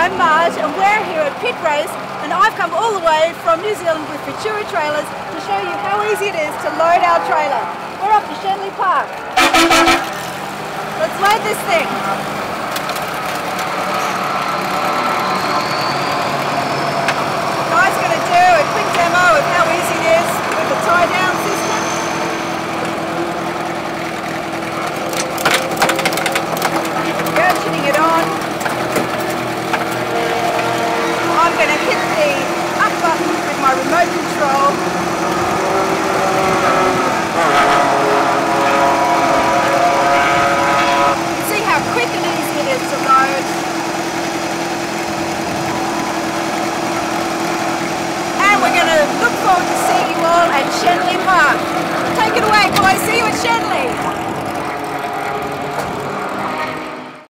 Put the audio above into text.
I'm Marge and we're here at Pit Race, and I've come all the way from New Zealand with Futura Trailers to show you how easy it is to load our trailer. We're off to Shenley Park. Let's load this thing. Guy's going to do a quick demo of how easy it is with the tie-down system. Ratcheting it on. I'm going to hit the up button with my remote control. See how quick and easy it is to load. And we're going to look forward to seeing you all at Shenley Park. Take it away, boys. See you at Shenley.